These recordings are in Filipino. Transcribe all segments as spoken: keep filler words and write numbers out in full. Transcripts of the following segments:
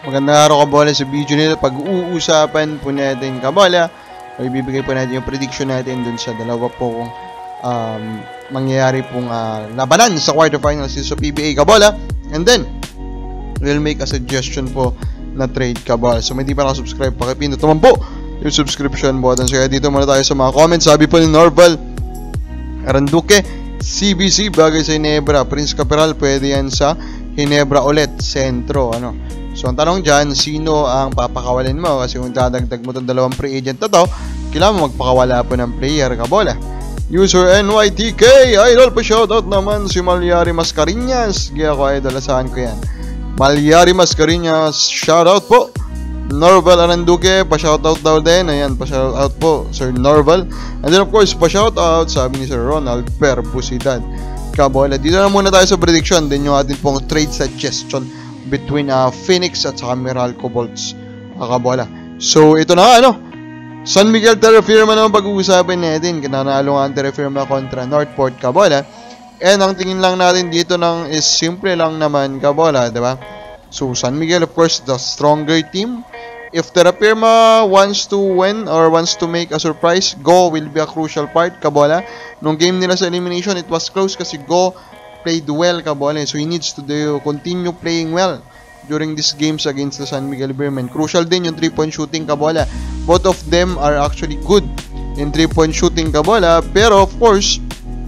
Magandang araw kabola. Sa video nito, pag-uusapan po natin kabola, o ibibigay po natin yung prediction natin dun sa dalawa po um, mangyayari pong uh, labanan sa quarterfinals sa P B A kabola. And then, we'll make a suggestion po na trade kabola. So, may di pa nakasubscribe, pakipindot naman po yung subscription button. So, kaya dito muna tayo sa mga comments. Sabi po ni Norval Aranduque, C B C bagay sa Ginebra. Prince Caperal, pwede yan sa Ginebra ulit, sentro. Ano? So, ang tanong dyan, sino ang papakawalin mo? Kasi kung dadagdag mo itong dalawang free agent na to, kailangan mo magpakawala po ng player kabola. User N Y T K, idol pa shoutout naman si Malyari Mascareñas. Kaya ako idol, asahan ko yan. Malyari Mascareñas, shoutout po. Norval Aranduque, pa-shoutout daw din. Ayan, pa-shoutout po, Sir Norval. And then of course, pa-shoutout, sabi ni Sir Ronald Perpusidad kabola. Dito na muna tayo sa prediction. Din yung ating pong trade suggestion between uh, Phoenix at saka Meralco Bolts kabola. So, ito na nga, ano? San Miguel Terra Firma naman pag-uusapin natin. Kinanalo nga ang Terra Firma kontra Northport kabola. And ang tingin lang natin dito ng is simple lang naman kabola, diba? So, San Miguel, of course, the stronger team. If Terra Firma wants to win or wants to make a surprise, Go will be a crucial part kabola. Nung game nila sa elimination, it was close kasi Go played well kabola. So, he needs to do, continue playing well during these games against the San Miguel Beermen. Crucial din yung three point shooting kabola. Both of them are actually good in three point shooting kabola. Pero, of course,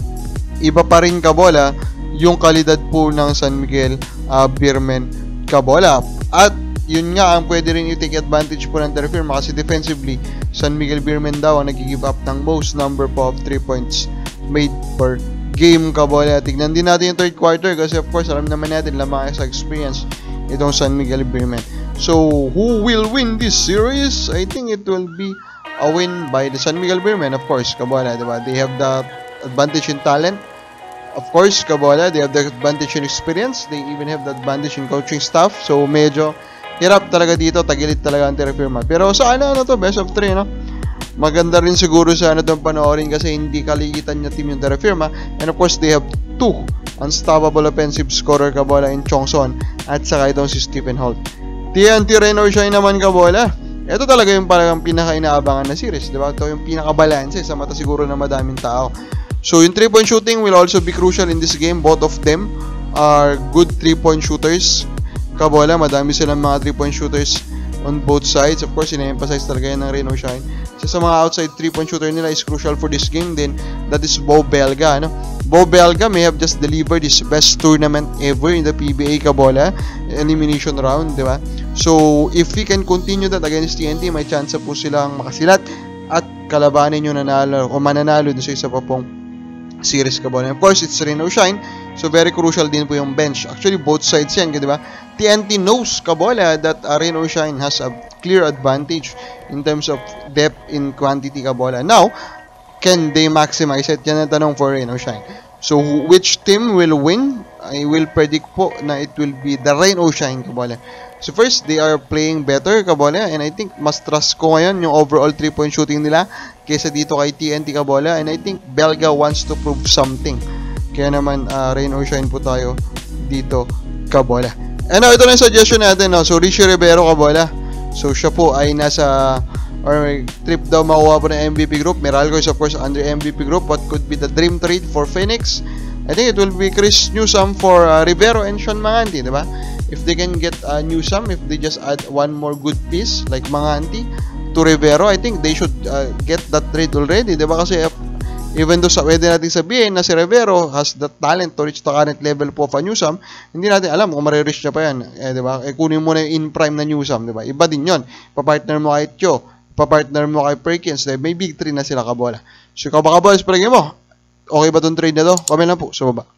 iba pa rin kabola yung kalidad po ng San Miguel uh, Beermen kabola. At, yun nga ang pwede rin i-take advantage po ng Terra Firma kasi defensively, San Miguel Beermen daw ang nag-give up ng most number po of three points made per game kabola. Tignan din natin yung third quarter kasi of course alam naman natin lamang sa experience itong San Miguel Beermen. So who will win this series? I think it will be a win by the San Miguel Beermen, of course kabola, diba? They have the advantage in talent, of course kabola. They have the advantage in experience. They even have the advantage in coaching staff. So medyo hirap talaga dito, tagilid talaga ang Terra Firma. Pero sana ano to, best of three, no? Maganda rin siguro sana itong panoorin kasi hindi kaligitan niya team yung Terra Firma. And of course, they have two unstoppable offensive scorer kabola in Chongson at saka itong si Stephen Holt. T N T Rain or Shine naman kabola. Ito talaga yung parang pinaka-inaabangan na series, diba? Ito yung pinaka-balance sa mata siguro na madaming tao. So, yung three point shooting will also be crucial in this game. Both of them are good three point shooters kabola. Madami silang mga three point shooters on both sides. Of course, ina-emphasize talaga yan ng Rain or Shine. So, sa mga outside three point shooter nila is crucial for this game. Then, that is Bo Belga. No? Bo Belga may have just delivered his best tournament ever in the P B A kabola. Elimination round, di ba? So, if he can continue that against T N T, may chance po silang makasilat at kalabanin yung nanalo o mananalo dun sa isa pa pong series kabola. Of course, it's Rain or Shine. So, very crucial din po yung bench. Actually, both sides yan, di ba? T N T knows kabola that uh, Rain or Shine has a clear advantage in terms of depth in quantity kabola. Now, can they maximize it? Yan ang tanong for Rain or Shine. So, which team will win? I will predict po na it will be the Rain or Shine kabola. So, first, they are playing better kabola and I think mas trust ko ngayon yung overall three point shooting nila kaysa dito kay T N T kabola and I think Belga wants to prove something. Kaya naman, uh, Rain or Shine po tayo dito kabola. And now, ito na yung suggestion natin. No? So, Richie Rivero kabola. So, siya po ay nasa or trip daw makuha po ng M V P group. Meralco is of course under M V P group. What could be the dream trade for Phoenix? I think it will be Chris Newsome for uh, Rivero and Sean Manganti, diba? If they can get uh, Newsome, if they just add one more good piece like Manganti to Rivero, I think they should uh, get that trade already, diba? Kasi uh, even though sa pwede natin sabihin na si Rivero has the talent to reach the current level po of a Newsome, hindi natin alam kung marireach niya pa yan. Eh, diba? Eh, kunin mo na yung in-prime na Newsome, diba? Iba din yun. Pa-partner mo kay Tio, pa-partner mo kay Perkins, diba? May big three na sila kabola. So, ikaw ba kabola, palagay mo? Okay ba itong trade na to? Comment lang po sa baba.